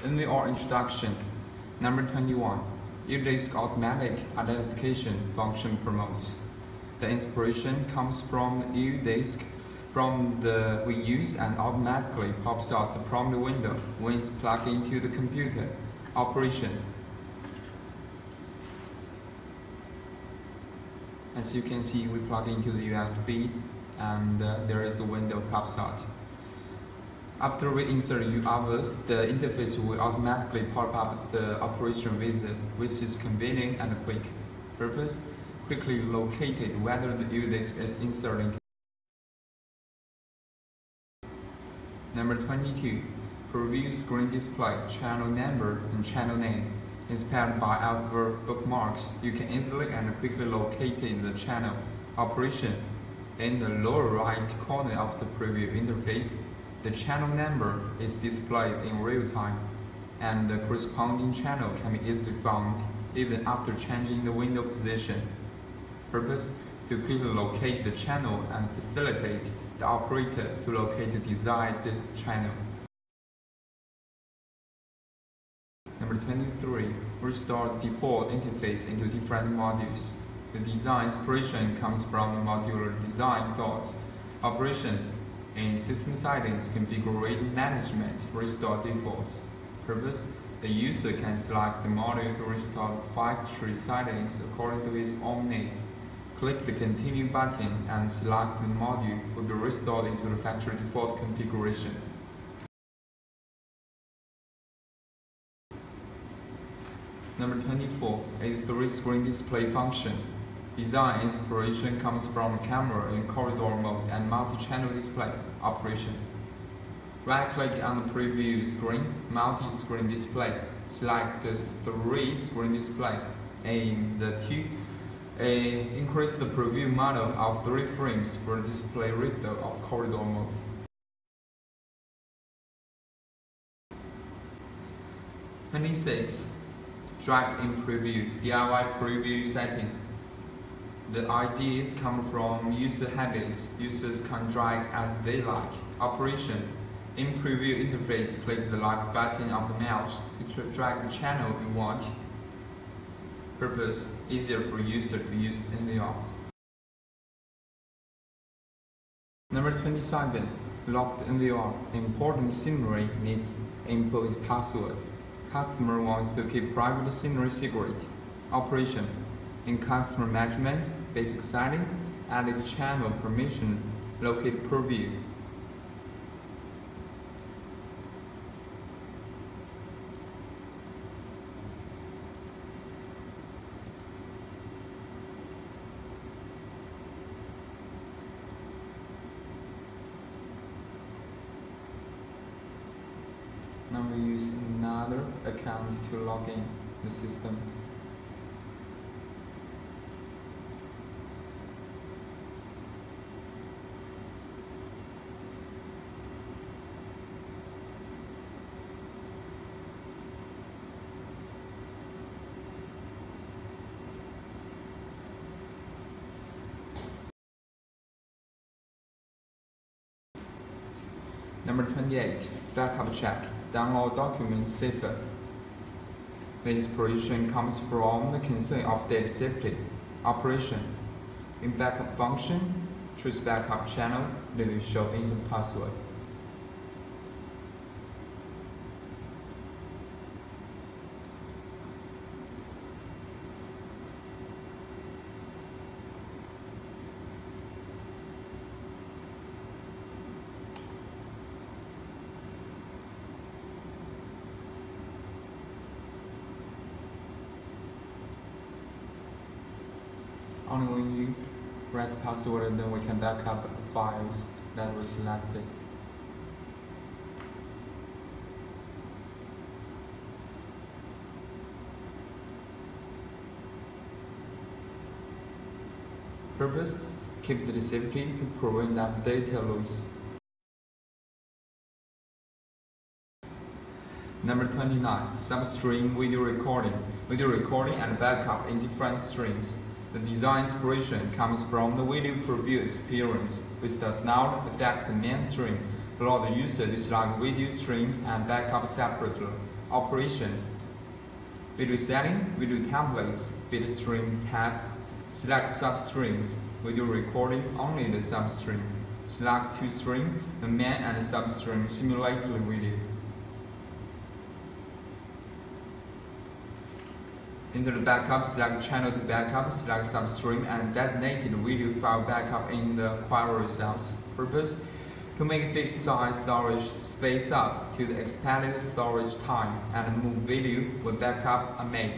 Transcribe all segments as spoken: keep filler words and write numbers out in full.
N V R introduction. Number twenty-one. UDisk automatic identification function promotes. The inspiration comes from UDisk. From the we use and automatically pops out the prompt window when it's plugged into the computer. Operation. As you can see, we plug into the U S B and uh, there is a window pops out. After we insert U A V S, the interface will automatically pop up the operation wizard, which is convenient and quick. Purpose: quickly located whether the UDisk is inserted. Number twenty-two. Preview screen display, channel number and channel name. Inspired by our bookmarks, you can easily and quickly locate the channel. Operation. In the lower right corner of the preview interface, the channel number is displayed in real time, and the corresponding channel can be easily found even after changing the window position. Purpose: to quickly locate the channel and facilitate the operator to locate the desired channel. Number twenty-three. Restore default interface into different modules. The design inspiration comes from modular design thoughts. Operation. In system settings, configuration management, restore defaults. Purpose: the user can select the module to restore factory settings according to his own needs. Click the Continue button and select the module will be restored into the factory default configuration. Number twenty-four. A three-screen display function. Design inspiration comes from camera in corridor mode and multi-channel display. Operation. Right-click on the preview screen, multi-screen display. Select the three-screen display. Aim the two. A, increase the preview model of three frames for display window of corridor mode. twenty-six. Drag in preview, D I Y preview setting. The ideas come from user habits. Users can drag as they like. Operation. In preview interface, click the like button of the mouse to drag the channel you want. Purpose: easier for user to use N V R. Number twenty-seven. Locked N V R. Important scenery needs input password. Customer wants to keep private scenery secret. Operation. In customer management, basic setting, edit channel permission, locate preview. Now we use another account to log in the system. Number twenty-eight. Backup check. Download documents safer. The inspiration comes from the concern of data safety. Operation. In backup function, choose backup channel, then you show input password. Only when you write the password, then we can back up the files that were selected. Purpose: keep the safety to prevent that data loss. Number twenty-nine. Substream video recording. Video recording and backup in different streams. The design inspiration comes from the video preview experience, which does not affect the main stream, allow the user to select video stream and backup separately. Operation. Video setting, video templates, bitstream tab. Select substreams. Video recording only the substream. Select two stream, the main and substream simulate the video. Enter the backup, select channel to backup, select substream and designate the video file backup in the query results. Purpose: to make fixed size storage space up to the expanded storage time and move video when backup are made.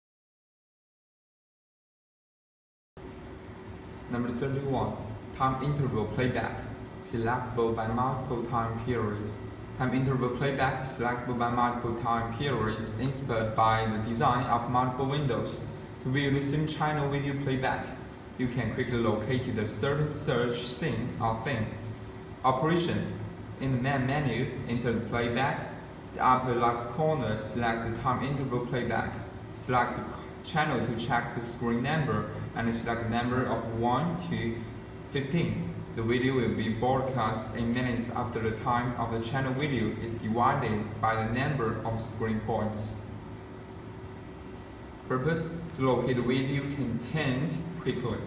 Number thirty-one. Time interval playback. Selectable by multiple time periods. Time interval playback selectable by multiple time periods inspired by the design of multiple windows. To view the same channel video playback, you can quickly locate the certain search scene or theme. Operation. In the main menu, enter the playback. The upper left corner, select the time interval playback. Select the channel to check the screen number and select the number of one to fifteen. The video will be broadcast in minutes after the time of the channel video is divided by the number of screen points. Purpose: to locate the video content quickly.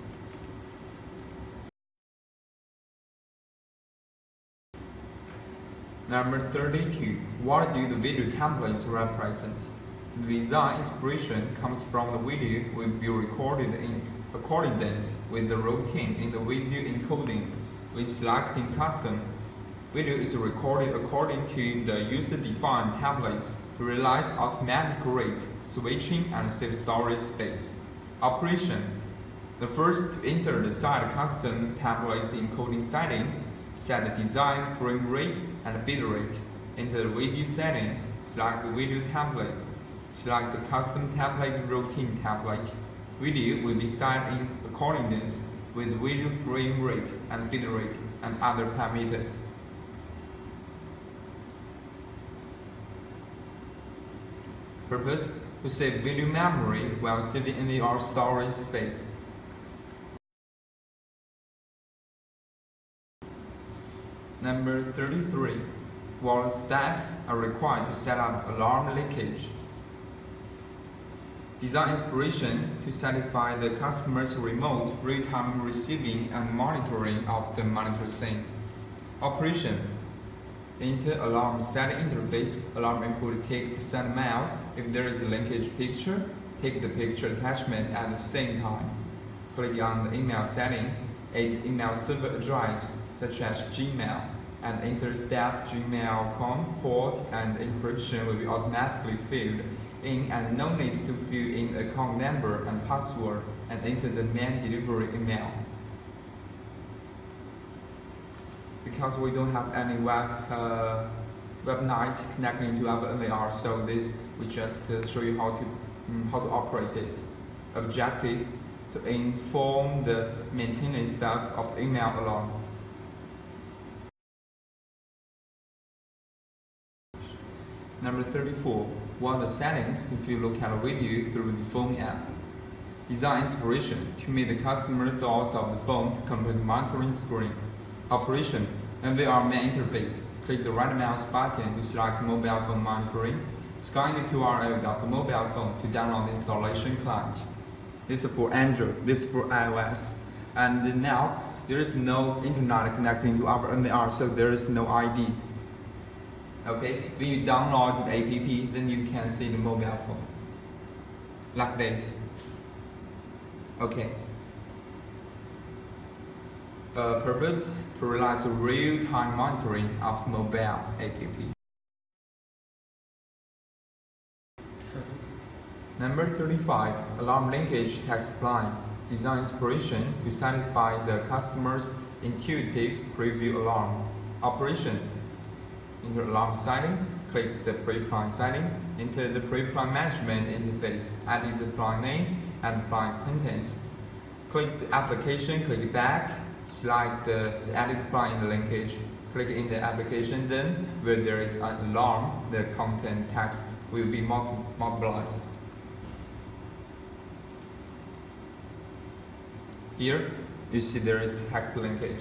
Number thirty-two. What do the video templates represent? The design inspiration comes from the video will be recorded in accordance with the routine in the video encoding. When selecting custom, video is recorded according to the user-defined templates to realize automatic rate switching and save storage space. Operation. The first to enter the site custom templates encoding settings, set the design frame rate and bit rate. Enter the video settings, select the video template. Select the custom template routine template. Video will be set in accordance with video frame rate and bit rate and other parameters. Purpose: to save video memory while saving N V R storage space. Number thirty-three. What steps are required to set up alarm leakage? Design inspiration to satisfy the customer's remote real-time receiving and monitoring of the monitor scene. Operation. Enter alarm setting interface. Alarm input take the send mail. If there is a linkage picture, take the picture attachment at the same time. Click on the email setting, add email server address such as Gmail, and enter step gmail dot com port and encryption will be automatically filled in and no need to fill in account number and password and enter the main delivery email. Because we don't have any web uh, website connecting to our N V R, so this we just uh, show you how to um, how to operate it. Objective: to inform the maintenance staff of the email alarm. Number thirty-four. What are the settings if you look at a video through the phone app? Design inspiration to meet the customer thoughts of the phone to complete monitoring screen. Operation. N V R main interface. Click the right mouse button to select mobile phone monitoring. Scan the Q R code of the mobile phone to download the installation client. This is for Android, this is for iOS. And now there is no internet connecting to our N V R, so there is no I D. Okay, when you download the app, then you can see the mobile phone like this. Okay. Uh, purpose: to realize real-time monitoring of mobile app. Number thirty-five. Alarm linkage text line. Design inspiration to satisfy the customer's intuitive preview alarm. Operation. Enter alarm setting, click the pre-plan setting, enter the pre-plan management interface, edit the plan name and plan contents. Click the application, click back, select the, the edit plan in the linkage. Click in the application, then where there is an alarm, the content text will be mobilized. Here, you see there is text linkage.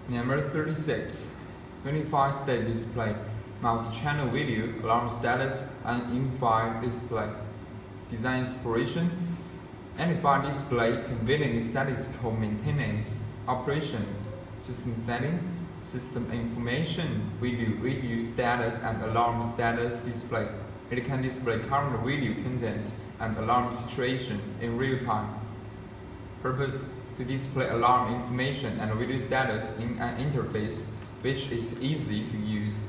Number thirty-six. Unify state display. Multi-channel video, alarm status, and unified display. Design inspiration. Unified display, convenient statistical maintenance, operation, system setting, system information, video, video status, and alarm status display. It can display current video content and alarm situation in real time. Purpose: to display alarm information and video status in an interface which is easy to use.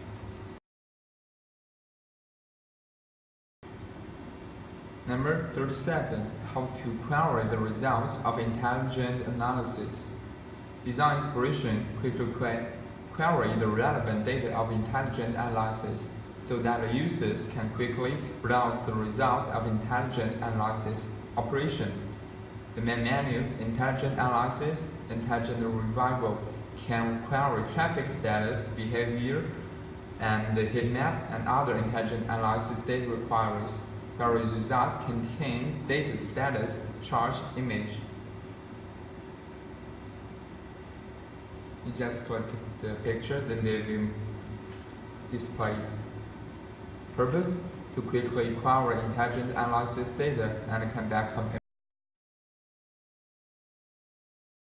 Number thirty-seven. How to query the results of intelligent analysis. Design inspiration. Quickly query the relevant data of intelligent analysis so that the users can quickly browse the result of intelligent analysis operation. The main menu, intelligent analysis, intelligent revival, can query traffic status, behavior, and the heat map and other intelligent analysis data queries. Query result contains data status, charge, image. You just click the picture, then they will display it. Purpose: to quickly query intelligent analysis data and come back compare.